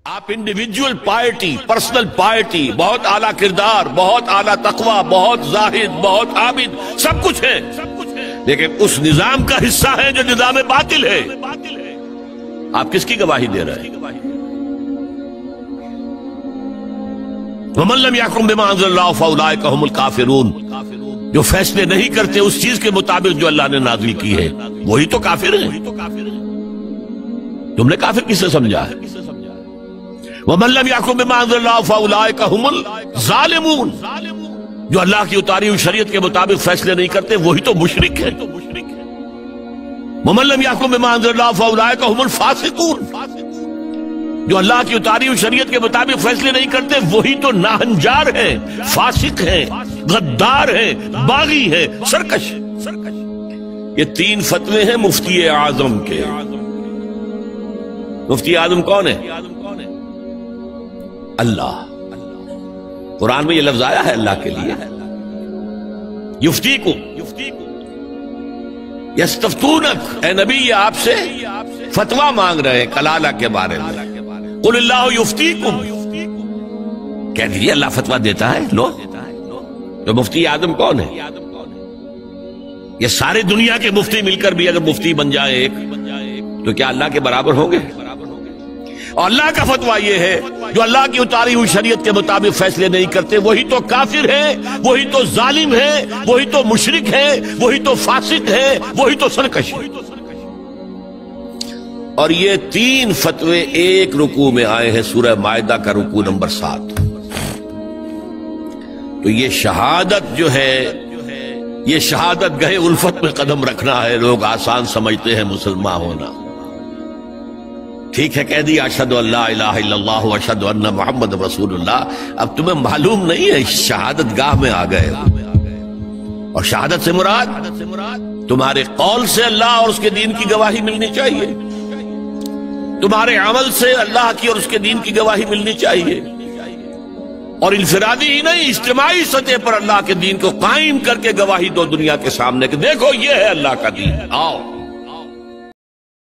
آپ individual پائرٹی، personal پائرٹی، بہت اعلیٰ کردار، بہت اعلیٰ تقوی، بہت زاہد، بہت عابد، سب کچھ ہے، لیکن اس نظام کا حصہ ہے جو نظام باطل ہے۔ آپ کس کی گواہی دے رہے ہیں؟ وَمَن لَّمْ يَحْكُم بِمَا أَنزَلَ اللَّهُ فَأُولَٰئِكَ هُمُ الْكَافِرُونَ، جو فیصلے نہیں کرتے اس چیز کے مطابق جو اللہ نے نازل کی ہے، وہی تو کافر ہیں۔ تم نے کافر کسے سمجھا ہے؟ وَمَن لَّمْ يَحْكُم بِمَا أَنزَلَ اللَّهُ فَأُولَٰئِكَ هُمُ الظَّالِمُونَ، جو اللہ کی اتاری ہوئی شریعت کے مطابق فیصلے نہیں کرتے وہی تو مشرک ہے۔ وَمَن لَّمْ يَحْكُم بِمَا أَنزَلَ اللَّهُ فَأُولَٰئِكَ هُمُ الْفَاسِقُونَ، جو اللہ کی اتاری ہوئی شریعت کے مطابق فیصلے نہیں کرتے وہی تو ناہنجار ہیں، فاسق ہیں، غدار ہیں، باغی ہیں، سرکش۔ یہ تین فتوے ہیں مفتی اعظم کے۔ مفتی اعظم کون ہے؟ اللہ۔ قرآن میں یہ لفظ آیا ہے اللہ کے لیے، یفتیکم، یستفتونک، اے نبی یہ آپ سے فتویٰ مانگ رہے ہیں کلالہ کے بارے میں۔ قل اللہ یفتیکم، کہہ دیجئے اللہ فتویٰ دیتا ہے۔ لو، تو مفتی اعظم کون ہے؟ یہ سارے دنیا کے مفتی مل کر بھی اگر مفتی بن جائیں ایک، تو کیا اللہ کے برابر ہوں گے؟ اور اللہ کا فتویٰ یہ ہے جو اللہ کی اتاری ہوئی شریعت کے مطابق فیصلے نہیں کرتے وہی تو کافر ہے، وہی تو ظالم ہے، وہی تو مشرک ہے، وہی تو فاسق ہے، وہی تو سرکش ہے۔ اور یہ تین فتوے ایک رکوع میں آئے ہیں، سورہ مائدہ کا رکوع نمبر 7۔ تو یہ شہادت جو ہے، یہ شہادت گہے الفت میں قدم رکھنا ہے۔ لوگ آسان سمجھتے ہیں مسلمان ہونا۔ ٹھیک ہے، کہہ دیا اشہد ان لا الہ الا اللہ واشہد ان محمد رسول اللہ، اب تمہیں معلوم نہیں ہے شہادت گاہ میں آ گئے۔ اور شہادت سے مراد تمہارے قول سے اللہ اور اس کے دین کی گواہی ملنی چاہیے، تمہارے عمل سے اللہ کی اور اس کے دین کی گواہی ملنی چاہیے، اور انفرادی ہی نہیں اجتماعی سطح پر اللہ کے دین کو قائم کر کے گواہی دو دنیا کے سامنے کہ دیکھو یہ ہے اللہ کا دین، آؤ۔